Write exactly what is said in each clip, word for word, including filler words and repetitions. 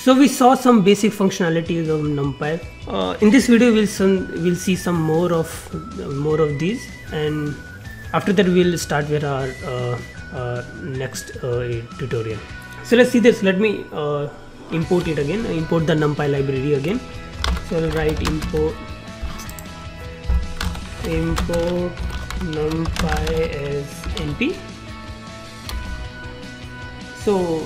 So we saw some basic functionalities of NumPy. Uh, in this video, we'll some we'll see some more of uh, more of these, and after that we'll start with our uh, uh, next uh, tutorial. So let's see this. Let me uh, import it again. Import the NumPy library again. So I'll write import import NumPy as np. So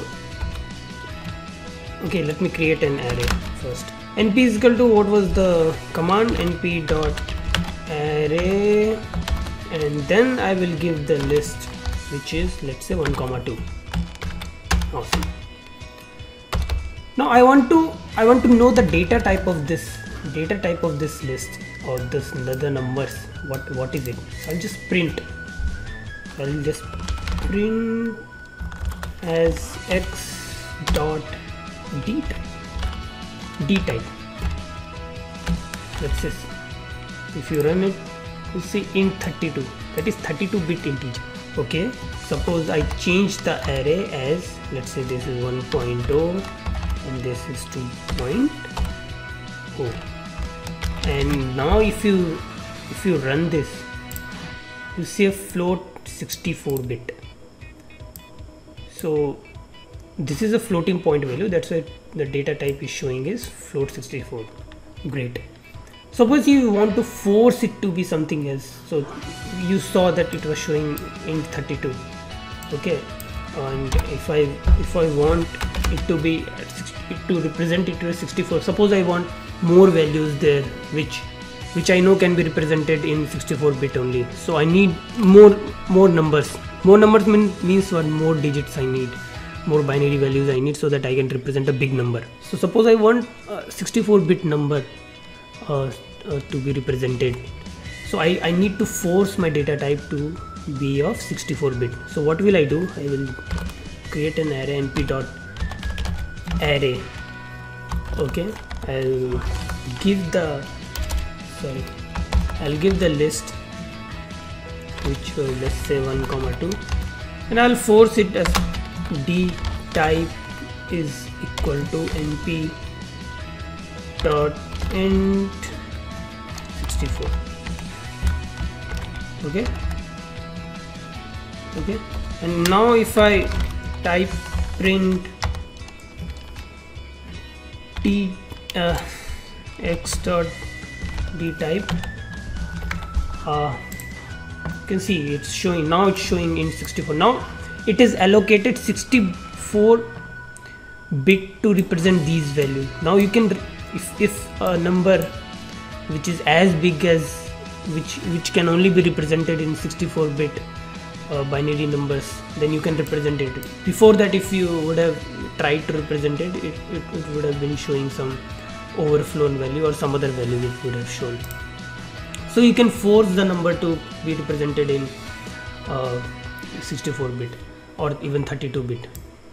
okay, let me create an array first. Np is equal to, what was the command? Np dot array, and then I will give the list, which is, let's say, one comma two. Awesome. Now I want to I want to know the data type of this data type of this list, or this the numbers. What what is it? So I'll just print. I'll just print as x dot d type. D type. That's it. If you run it, you see int thirty-two. That is thirty-two bit integer. Okay. Suppose I change the array as, let's say this is one point zero and this is two point zero. And now if you if you run this, you see a float sixty-four bit. So this is a floating point value, that's why the data type is showing is float sixty-four. Great. Suppose you want to force it to be something else. So you saw that it was showing int thirty-two. Okay, and if I if I want it to be it to represent it to a sixty-four, suppose I want more values there, which which I know can be represented in sixty-four bit only. So I need more more numbers. More numbers mean, means what? More digits I need, more binary values I need, so that I can represent a big number. So suppose I want a sixty-four bit number uh, uh, to be represented. So I, I need to force my data type to be of sixty-four bit. So what will I do? I will create an array, np dot array. Okay, I'll give the sorry I'll give the list, which was, let's say, one comma two, and I'll force it as d type is equal to np dot int sixty-four. Okay, okay, and now if I type print d uh, x dot d type, uh, you can see it's showing now it's showing in sixty-four. Now it is allocated sixty-four bit to represent these values. Now you can, if, if a number which is as big as which which can only be represented in sixty-four bit uh, binary numbers, then you can represent it. Before that, if you would have tried to represent it, it, it, it would have been showing some overflown value or some other value it would have shown. So you can force the number to be represented in uh, sixty-four bit or even thirty-two bit.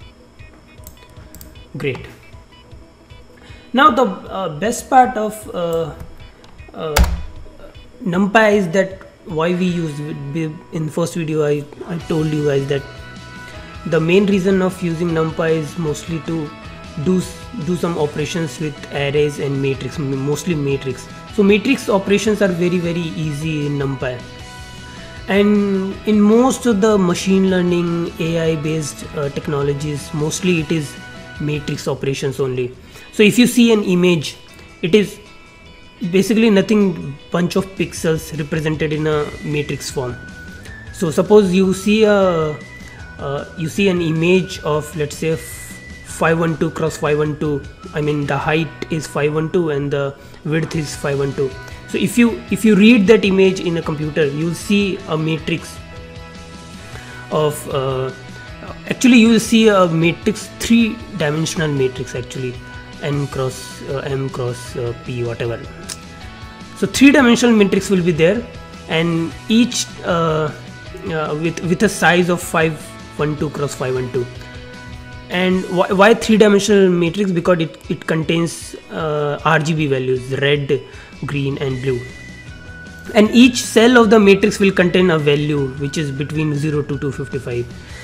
Great. Now the uh, best part of uh, uh, NumPy is that why we use it. In first video I, I told you guys that the main reason of using NumPy is mostly to do do some operations with arrays and matrix, mostly matrix. So matrix operations are very very easy in NumPy, and in most of the machine learning A I based uh, technologies, mostly it is matrix operations only. So if you see an image, it is basically nothing bunch of pixels represented in a matrix form. So suppose you see a uh, you see an image of, let's say, five twelve cross five twelve. I mean the height is five twelve and the width is five twelve. So if you if you read that image in a computer, you'll see a matrix of uh, actually you will see a matrix, three dimensional matrix actually, n cross uh, m cross uh, p, whatever. So three dimensional matrix will be there, and each uh, uh, with with a size of five twelve cross five twelve. And why, why three dimensional matrix? Because it, it contains uh, R G B values, red, green and blue, and each cell of the matrix will contain a value which is between zero to two fifty-five.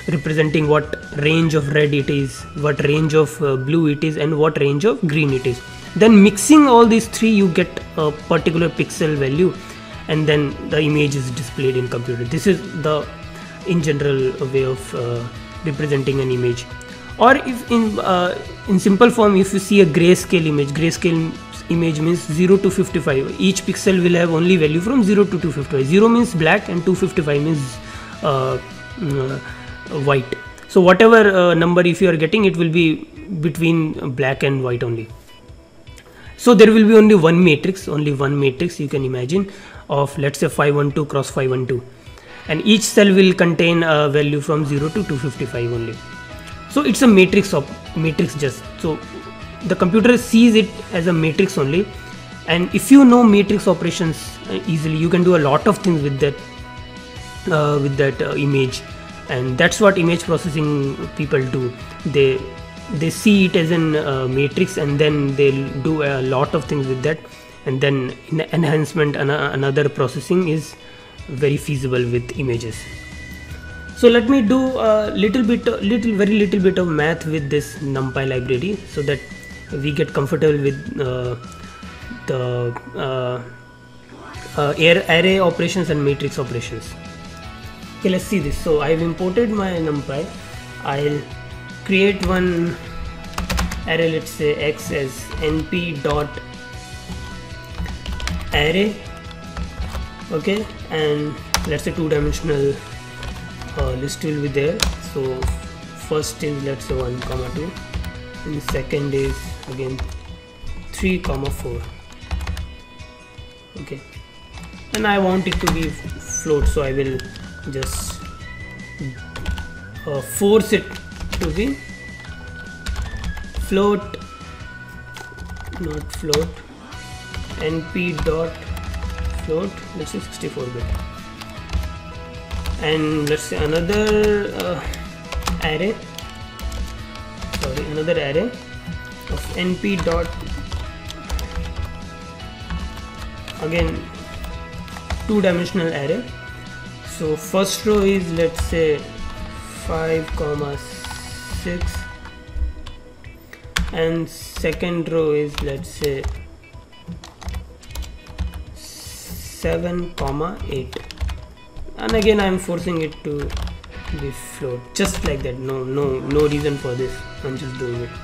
representing what range of red it is, what range of uh, blue it is, and what range of green it is. Then mixing all these three, you get a particular pixel value, and then the image is displayed in computer. This is the in general way of uh, representing an image. Or if in uh, in simple form, if you see a grayscale image, grayscale image means zero to fifty-five. Each pixel will have only value from zero to two fifty-five. zero means black and two fifty-five means uh, uh, white. So whatever uh, number if you are getting, it will be between black and white only. So there will be only one matrix, only one matrix you can imagine, of let's say five one two cross five one two, and each cell will contain a value from zero to two fifty-five only. So it's a matrix of matrix just. So the computer sees it as a matrix only, and if you know matrix operations uh, easily, you can do a lot of things with that uh, with that uh, image. And that's what image processing people do. They they see it as an uh, matrix, and then they'll do a lot of things with that, and then enhancement and another processing is very feasible with images. So let me do a little bit little very little bit of math with this NumPy library, so that we get comfortable with uh, the uh, uh, array operations and matrix operations. Okay, let's see this. So I've imported my NumPy. I'll create one array, let's say x as np dot array. Okay, and let's say two dimensional uh, list will be there. So first is let's say one comma two, and second is again three comma four. Okay, and I want it to be float, so I will just uh, force it to be float, not float, np dot float, let's say sixty-four bit, and let's say another uh, array, sorry, another array of np dot, again two dimensional array. So first row is let's say five comma six, and second row is let's say seven comma eight, and again I am forcing it to be float, just like that. No no no reason for this, I'm just doing it.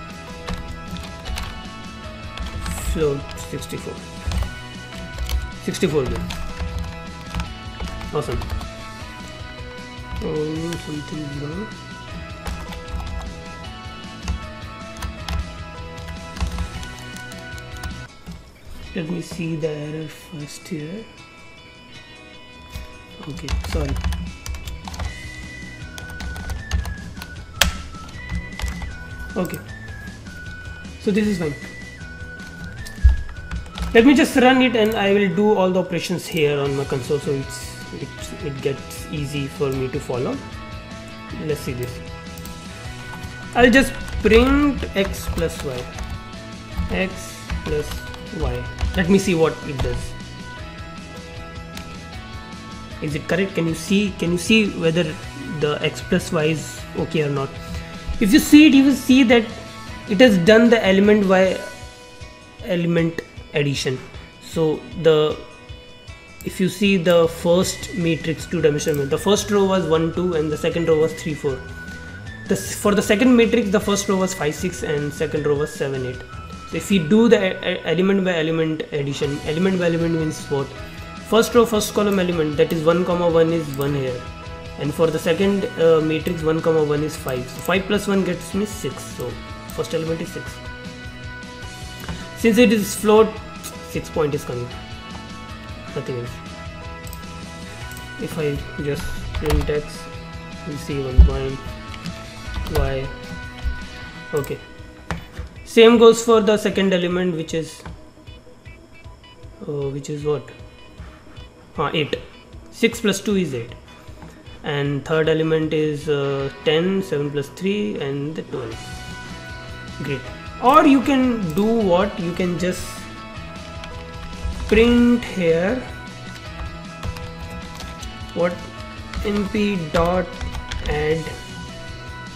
Float sixty-four sixty-four bit. Awesome. Oh, something is wrong. Let me see the error first here. Okay, sorry. Okay, so this is fine. Let me just run it, and I will do all the operations here on my console, so it's it, it gets easy for me to follow. Let's see this. I'll just print x plus y, x plus y. Let me see what it does. Is it correct? Can you see can you see whether the x plus y is okay or not? If you see it, you will see that it has done the element by element addition. So the if you see the first matrix two dimensional, the first row was one two and the second row was three four. The, for the second matrix, the first row was five six and second row was seven eight. So if we do the element by element addition, element by element means what? First row first column element, that is one comma one is one here, and for the second uh, matrix one comma one is five. So five plus one gets me six. So first element is six. Since it is float, six point is coming, nothing else. If I just print x, we see one point y. Okay, same goes for the second element, which is uh, which is what? Uh, eight. six plus two is eight, and third element is uh, ten, seven plus three, and the twelve. Great. Or you can do what? You can just print here what np dot add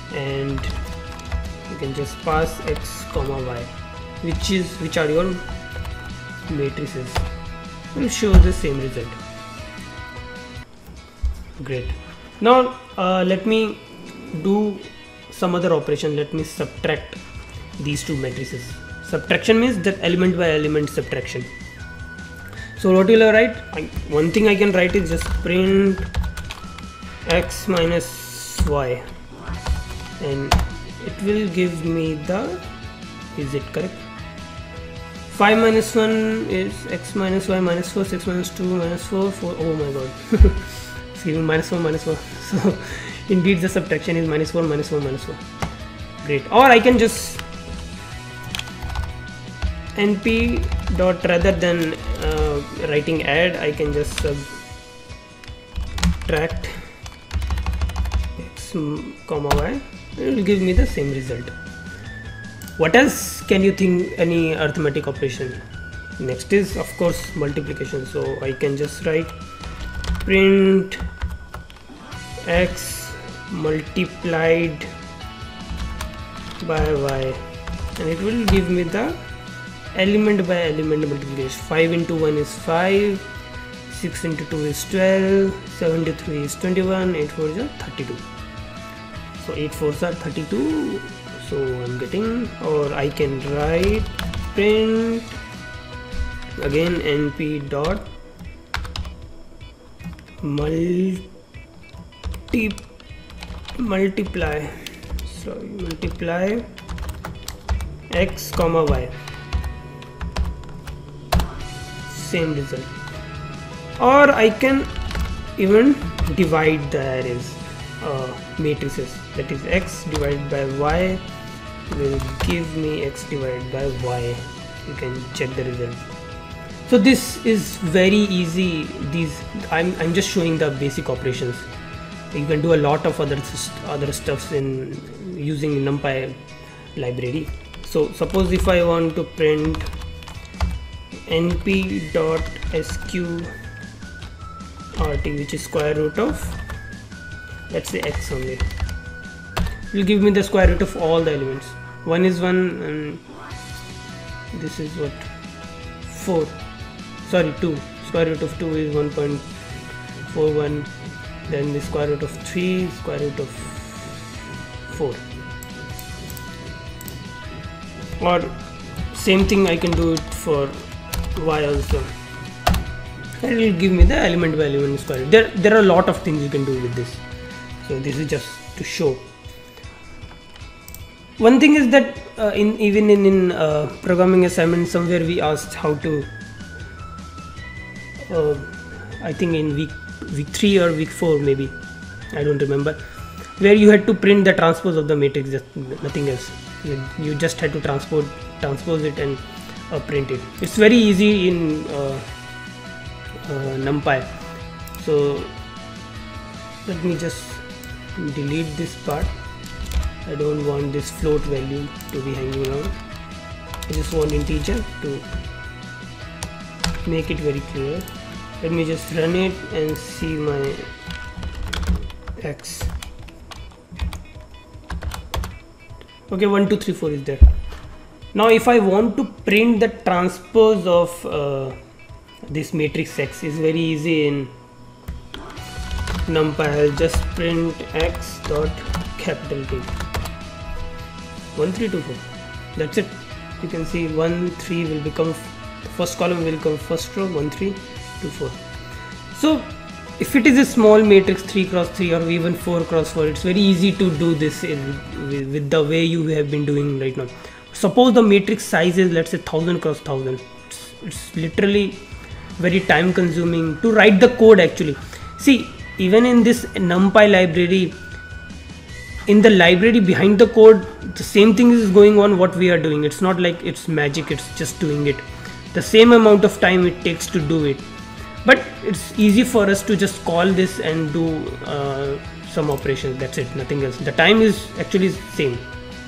and you can just pass x comma y, which is which are your matrices. Will show the same result. Great. Now uh, let me do some other operation. Let me subtract these two matrices. Subtraction means that element by element subtraction. So what will I write? I, one thing I can write is just print x minus y, and it will give me the, is it correct? five minus one is x minus y minus four, six minus two minus four, four, oh my god. It's giving minus four minus four. So indeed the subtraction is minus four minus four minus four. Great. Or I can just np dot, rather than uh, writing add, I can just subtract x comma y. It will give me the same result. What else can you think? Any arithmetic operation? Next is of course multiplication. So I can just write print x multiplied by y, and it will give me the element by element multiplication. five into one is five, six into two is twelve, seven into three is twenty-one, eight fours are thirty-two. So eight fours are thirty-two. So I'm getting, or I can write print again np dot multi multiply sorry multiply x comma y, same result. Or I can even divide the arrays uh, matrices, that is x divided by y will give me x divided by y. You can check the result. So this is very easy. These I'm, I'm just showing the basic operations. You can do a lot of other other stuffs in using NumPy library. So suppose if I want to print np dot sqrt, which is square root of, let's say x only, it will give me the square root of all the elements. One is one, and this is what, four, sorry two, square root of two is one point four one, then the square root of three, square root of four. Or same thing I can do it for y also, and it will give me the element by element square root. There, there are a lot of things you can do with this. So this is just to show. One thing is that uh, in even in, in uh, programming assignment, somewhere we asked how to, uh, I think in week week three or week four maybe, I don't remember, where you had to print the transpose of the matrix, just nothing else. You, you just had to transpose transpose it and uh, print it. It's very easy in uh, uh, NumPy. So let me just delete this part. I don't want this float value to be hanging around. I just want integer to make it very clear. Let me just run it and see my x. Okay, one two three four is there. Now if I want to print the transpose of uh, this matrix X, is very easy in NumPy. I'll just print x dot capital T, one three two four. That's it. You can see one three will become, the first column will become first row, one three two four. So if it is a small matrix three cross three or even four cross four, it's very easy to do this in, with, with the way you have been doing right now. Suppose the matrix size is, let's say, one thousand cross one thousand. It's, it's literally very time consuming to write the code actually. See, even in this NumPy library, in the library behind the code, the same thing is going on what we are doing. It's not like it's magic, it's just doing it. The same amount of time it takes to do it. But it's easy for us to just call this and do uh, some operations. That's it, nothing else. The time is actually same.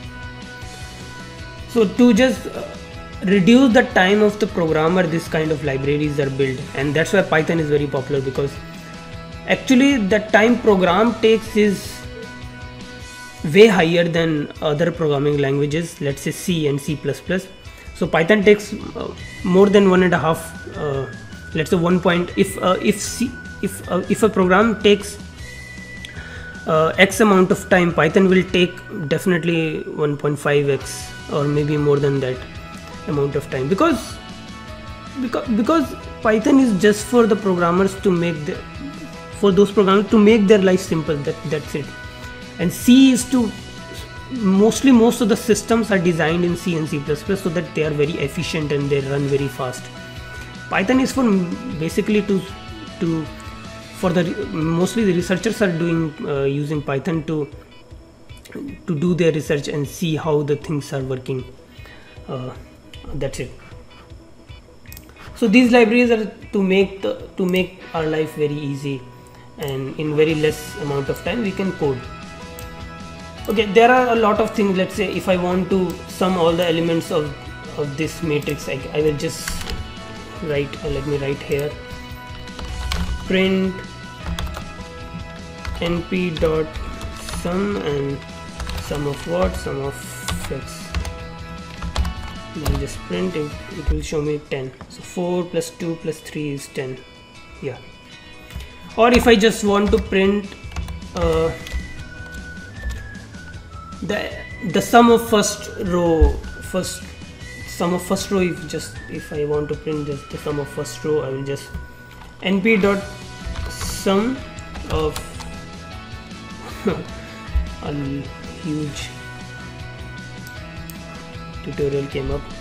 So to just uh, reduce the time of the programmer, this kind of libraries are built, and that's why Python is very popular, because actually the time program takes is way higher than other programming languages, let's say C and C plus plus. So Python takes uh, more than one and a half, uh, let's say one point. If uh, if C, if uh, if a program takes uh, X amount of time, Python will take definitely one point five X or maybe more than that amount of time, because because because Python is just for the programmers to make the for those programmers to make their life simple. That that's it. And C is to mostly most of the systems are designed in C and C plus plus so that they are very efficient and they run very fast. Python is for basically to to for the mostly the researchers are doing uh, using Python to to do their research and see how the things are working. Uh, that's it. So these libraries are to make the to make our life very easy, and in very less amount of time we can code. Okay, there are a lot of things. Let's say if I want to sum all the elements of, of this matrix, I, I will just write, uh, let me write here, print np dot sum and sum of what? Sum of x. Then just print it, it will show me ten. So four plus two plus three is ten. Yeah. Or if I just want to print uh, the the sum of first row, first sum of first row, if just if I want to print just the sum of first row, I will just np dot sum of a huge tutorial came up,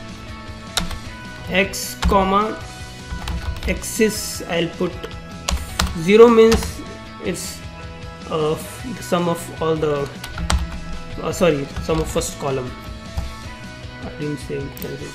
x comma axis. I'll put zero means it's uh, the sum of all the uh, sorry sum of first column. I didn't say anything.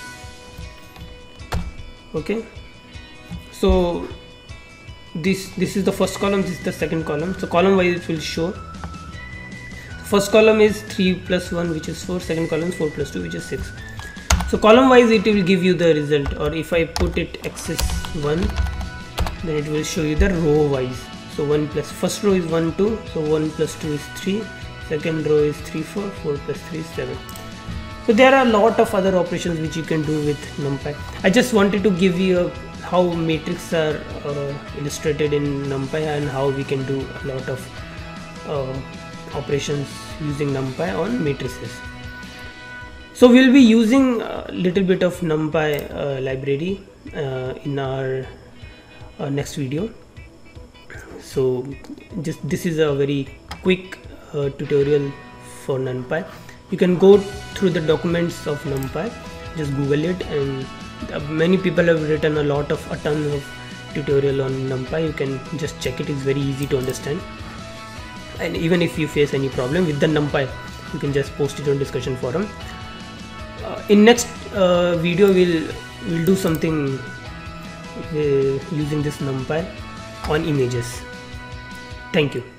Okay, so this this is the first column, this is the second column. So column wise it will show. First column is three plus one, which is four. Second column is four plus two, which is six. So column wise it will give you the result. Or if I put it axis one, then it will show you the row wise. So one plus first row is one two, so one plus two is three, second row is three four, four plus three is seven. So there are a lot of other operations which you can do with NumPy. I just wanted to give you a, how matrices are uh, illustrated in NumPy and how we can do a lot of uh, operations using NumPy on matrices. So we'll be using a little bit of NumPy uh, library uh, in our uh, next video. So just this is a very quick uh, tutorial for NumPy. You can go through the documents of NumPy, just Google it, and uh, many people have written a lot of a ton of tutorial on NumPy. You can just check it. It's very easy to understand. And even if you face any problem with the NumPy, you can just post it on discussion forum. Uh, in next uh, video we'll we'll do something uh, using this NumPy on images. Thank you.